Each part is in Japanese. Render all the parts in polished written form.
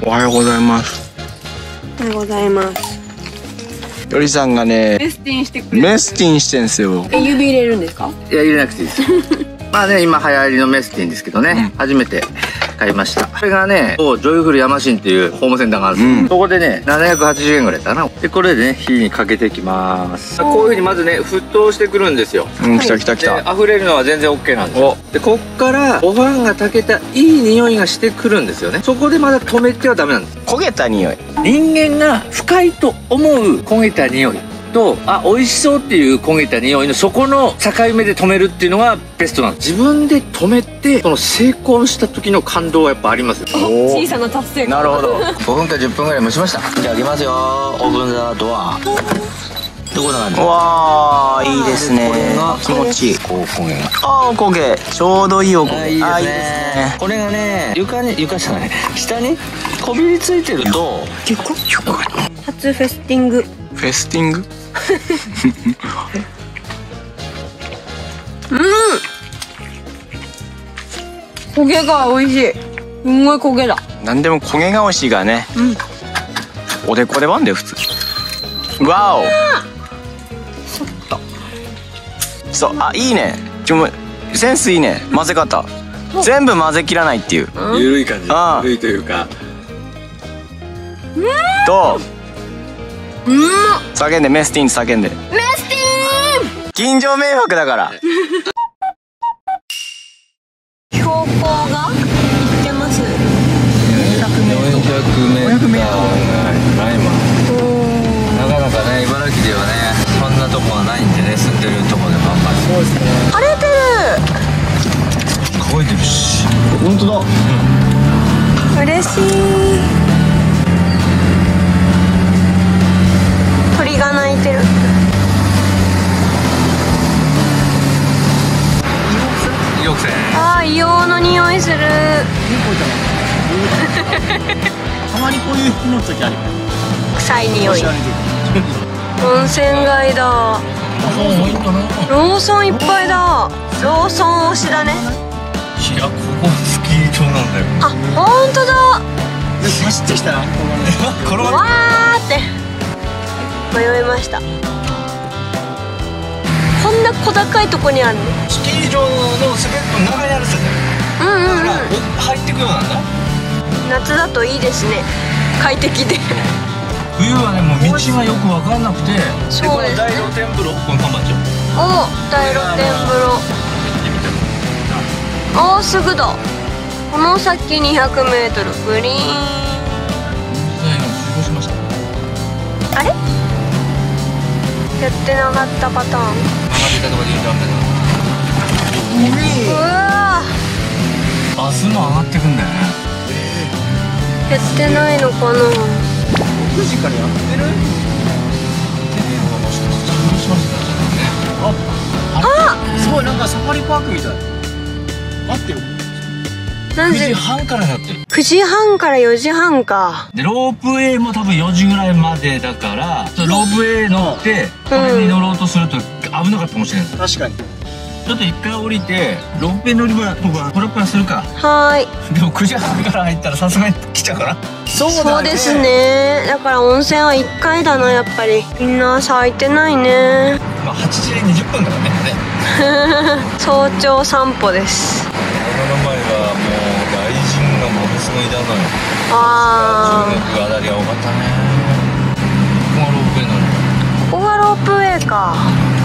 おはようございます。 おはようございます。 よりさんがね、 メスティンしてくれる。 メスティンしてんすよ。 指入れるんですか？ いや、入れなくていいですまあね、今流行りのメスティンですけどね、初めて買いました。これがね、ジョイフルヤマシンっていうホームセンターがあるんですよ、そこでね780円ぐらいかな。でこれでね火にかけていきます。こういう風にまずね沸騰してくるんですよ。 来た来た来た。 溢れるのは全然 OK なんですよ。でこっからご飯が炊けたいい匂いがしてくるんですよね。そこでまだ止めてはダメなんです。 焦げた匂い。 人間が不快と思う焦げた匂いと、美味しそうっていう焦げた匂いのそこの境目で止めるっていうのがベストなんです。自分で止めてその成功した時の感動はやっぱありますよ。 小さな達成感。 なるほど。 5分か10分ぐらい蒸しました。じゃあ開けますよ。オープンザドア。どこなんだ。 わー、いいですね。気持ちいい。 こう焦げが。 お焦げ。ちょうどいいお焦げ。 いいですね。これがね床じゃない下にこびりついてると初フェスティング。 フェスティング。 焦げが美味しい。すんごい焦げだ。 なんでも焦げが美味しいからね。おでこで割んで普通。わお。 そっと。 そう、いいね。センスいいね。混ぜ方。全部混ぜ切らないっていう。 ゆるい感じ。ゆるいというか。 どう？叫んで、メスティン叫んで。メスティン。 近所迷惑だから。 標高がいってます。 400m。なかなかね、茨城ではね、そんなとこはないんでね、住んでるとこでもあんまり。そうですね。 晴れてる。 乾いてるし。 本当だ。 嬉しい。鳥が鳴いてる。硫黄の匂いする。 たまにこういう日の時ある。 臭い匂い。温泉街だ。ローソンいっぱいだ。ローソン推しだね。 いや、ここスキー場なんだよ。 本当だ。 走ってきたらわーって迷いました。こんな小高いとこにあるの。 スキー場の滑りの中にあるっすよね。だから入ってくようなんだ。 夏だといいですね。快適で。 冬はね、もう道がよく分かんなくて。 そうですね。 大露天風呂、この看板町。 大露天風呂。すぐだ。この先 200m グリーン。あれ？やってなかったパターン。うわー。明日も上がってくんだよね。 やってないのかな。 6時からやってる？すごい、なんかサファリパークみたい。待ってよ。 9時半からやってる。 9時半から4時半か。 でロープウェイも多分4時ぐらいまでだから、ロープウェイ乗ってこれに乗ろうとすると危なかったかもしれない。 確かに。 ちょっと一回降りてロープウェイ乗り場とかトラップはするか。 はい。 でも9時半から入ったらさすがに来ちゃうかな。 そうですね。だから温泉は1回だな、やっぱり。みんな咲いてないね。 まあ8時20分だからね。 早朝散歩です。 この前はもう外人がものすごいだのよ。中学あたりは多かったね。ここがロープウェイなの。 ここがロープウェイか。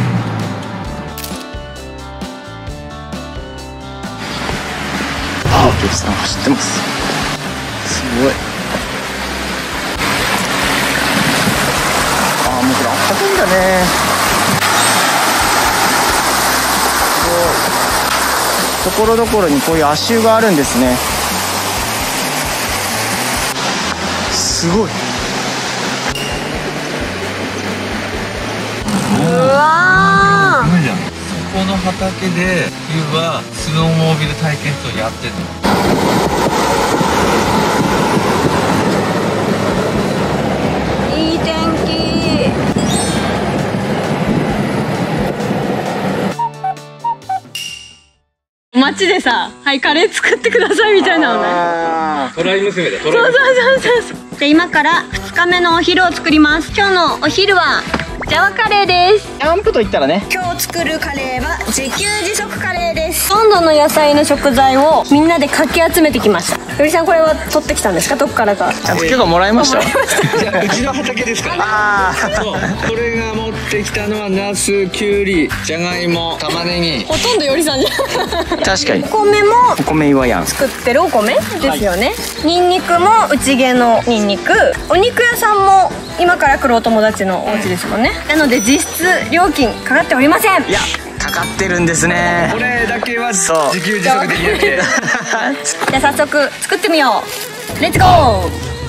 お客さん走ってます。すごい。もうこれあったかいんだね。ところどころにこういう足湯があるんですね。すごい。 うわー。 この畑で冬はスノーモービル体験とやってるの。 いい天気。 街でさ「はいカレー作ってください」みたいなのね。 トライ娘だ。 そうそうそうそう。で今から2日目のお昼を作ります。今日のお昼はジャワカレーです。 キャンプといったらね、 今日作るカレーは自給自足カレーです。ほとんどの野菜の食材をみんなでかき集めてきました。よりさんこれは取ってきたんですか？どっからか。 ちゃんと許可もらいました。 うちの畑ですから。 あそう、これが持ってきたのはナス、キュウリ、じゃがいも、玉ねぎ。 ほとんどよりさんじゃん。 あ、確かに。 お米もお米岩やん。 作ってるお米ですよね。ニンニクも内毛のニンニク。お肉屋さんも今から来るお友達のお家ですもんね。なので実質料金かかっておりません。 いや、かかってるんですね。 これだけはそう自給自足できるんで。 じゃあ早速作ってみよう。レッツゴー。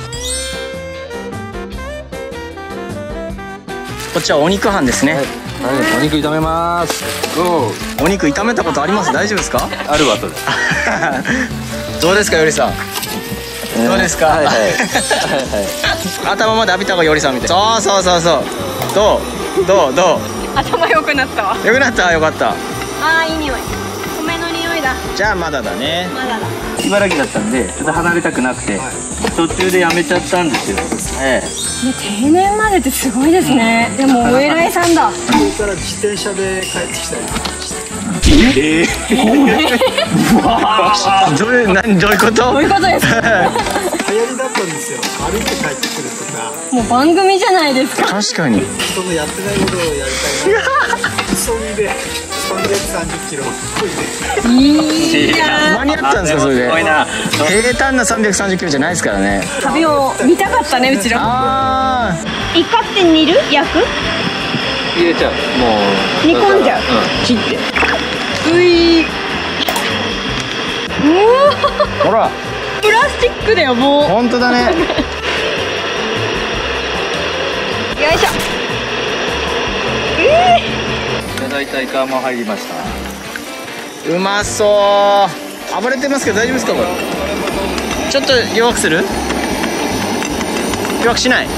こっちはお肉班ですね。 お肉炒めます。 お肉炒めたことあります？大丈夫ですか？ あるわとです。 どうですか、よりさん。どうですか？ はいはい頭まで浴びた方がよりさんみたい。そうそうそうそう。どう頭良くなったわ。 よくなった。よかった。 あーいい匂い。米の匂いだ。 じゃあまだだね。 まだだ。 茨城だったんでちょっと離れたくなくて、途中でやめちゃったんですよ。 定年までってすごいですね。でもお偉いさんだ。 ここから自転車で帰ってきたりどういうこと？ どういうことですか？ 流行りだったんですよ。歩いて帰ってくるとか、 もう番組じゃないですか。 確かに。 人のやってないことをやりたいな。急ぎで330キロこいで。 いいな。 間に合ったんですか、それで。平坦な330キロじゃないですからね。 旅を見たかったね、うちら。 あイカって煮る？焼く？ 入れちゃう。もう煮込んじゃう。 切って。 うい。 ほら、 プラスチックだよ、もう。 本当だね。 よいしょ。 だいたい皮も入りました。 うまそう。暴れてますけど大丈夫ですか、これ。ちょっと弱くする？弱くしない。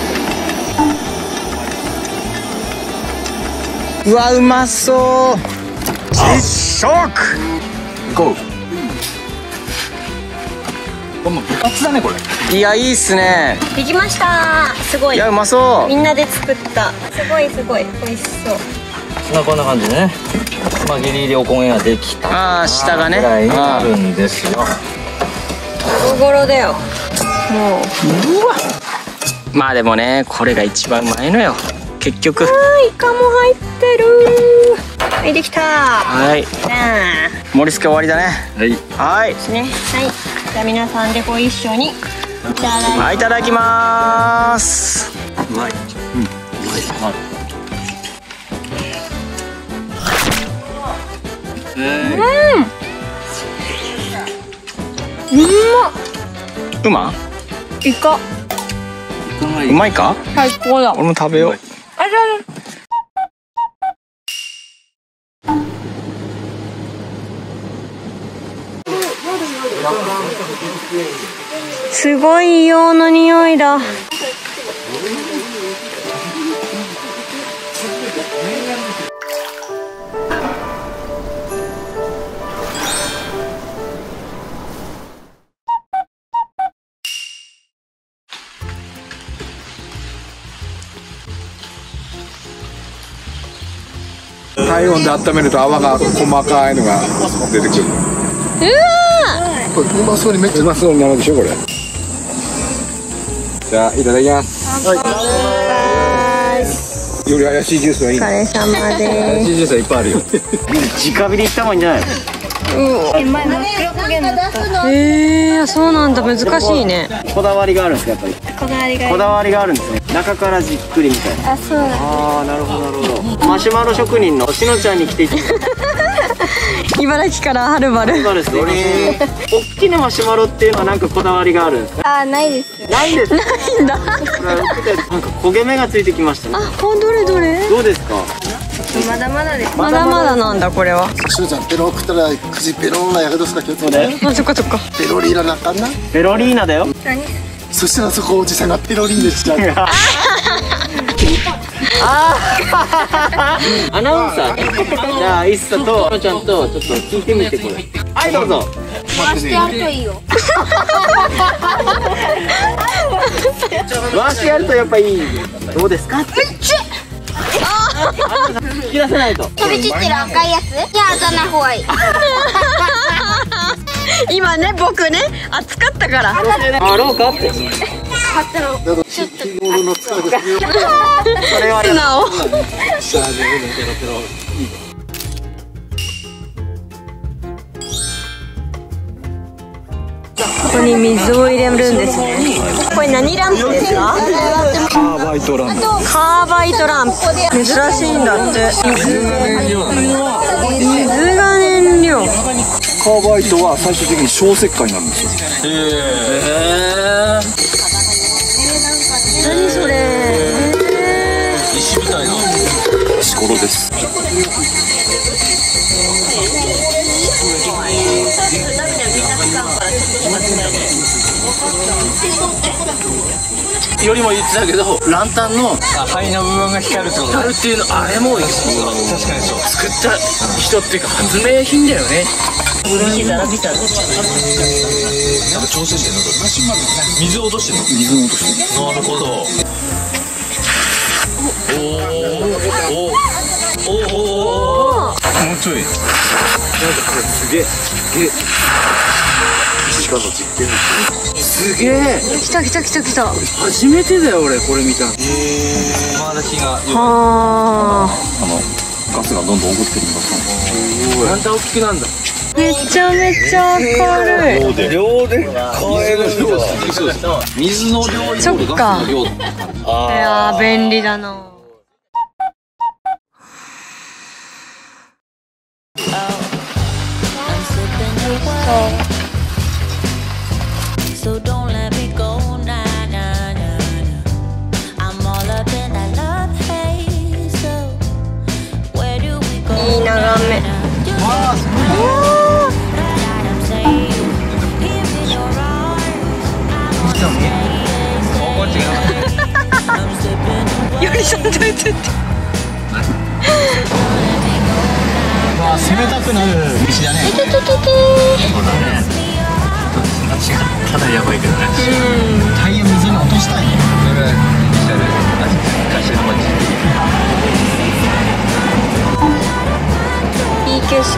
うわ、うまそう。実食。 ゴー。もう部活だねこれ。 いや、いいっすね。 できました。すごい。 いや、うまそう。 みんなで作った。すごいすごい美味しそう。 こんな感じでね。まあギリギリお焦げができた。 ああ、下がね。 ぐらいになるんですよ。 ゴロゴロだよ。もう。 まあでもね、これが一番うまいのよ。結局。 イカも入ってる。はい、できた。 はい。 じゃあ。 盛り付け終わりだね。 はい。 はい。 ですね。はい。じゃあ皆さんでご一緒にいただきます。 はい、いただきます。 うまい。うん。うまい。 うま？ イカ。 うまいか？ 最高だ。 俺も食べよう。 あれあれ。すごい硫黄の匂いだ。 体温で温めると泡が細かいのが出てくる。これうまそうにめっちゃうまそうになるでしょこれ。じゃあいただきます。より怪しいジュースはいい。 お疲れ様怪でしいジュースはいっぱいあるよ。 直火でいった方がいいんじゃないの？ す。そうなんだ。難しいね。 こだわりがあるんですか、やっぱり。 こだわりが。 こだわりがあるんですね。中からじっくりみたいな。 あ、そうだ。 ああ、なるほどなるほど。マシュマロ職人のしのちゃんに来ていただきます。 茨城からはるばる。 そうですね。大きなマシュマロっていうのはなんかこだわりがあるんですか？ あ、ないです。 ないです。 ないんだ。 なんか焦げ目がついてきましたね。 あ、どれどれ。 どうですか？ まだまだです。まだまだなんだこれは。 しゅうちゃんペロ食ったら口ペローナやけどすか気をつけて。 あ、そっかそっか。 ペロリーナなあかんな。 ペロリーナだよ。 何？ そしたらそこおじさんがペロリーナしちゃう。 アナウンサーね。じゃあイッサとしのちゃんとちょっと聞いてみてこれ。 はいどうぞ。 回してやるといいよ。 回してやるとやっぱいい。どうですか？引き出せないと。 飛び散ってる赤いやつ？いや、当たらない方がいい。今ね、僕ね、暑かったから。 あろうかって。 買ったの。ちょっと。 それは素直。ここに水を入れるんですね。これ何ランプですか？ カーバイトランプ。 カーバイトランプ。珍しいんだって。水が燃料。 カーバイトは最終的に小石灰になるんですよ。 何それ？ 石みたいな。石ころです。 よりも言ってたけど、ランタンの灰の部分が光るってこと。 光るっていうの、あれも確かにそう。 作った人っていうか発明品だよね。 調整してるの。水を落としてるの。水を落としてる。なるほど。もうちょい。すげえ。石川の実験すげえ。 来た来た来た来た。 初めてだよ俺これ見たの。 まだ火が。 はあ。 ガスがどんどん起こってるんだ。 ランタン大きくなんだ。 めちゃめちゃ明るい。 量で買える量。水の量。 そっか。いやー便利だな。 So don't let me go, nah, nah, nah, nah. I'm all up in that love haze. So where do we go? いい眺め。よりさんといてって。 まあ攻めたくなる道だね。 かなりやばいけどね。 タイヤ水に落としたいね。 いい景色。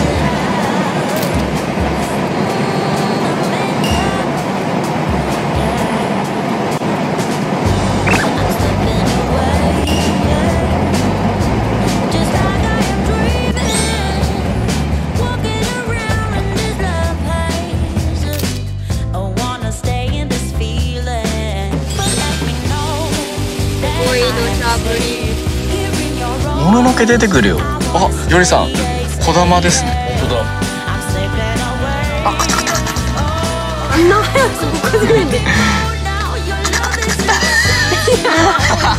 もののけ出てくるよ。あ、よりさん、こだまですね。本当だ。あ、カタカタカタカタ。 あんな早くここで。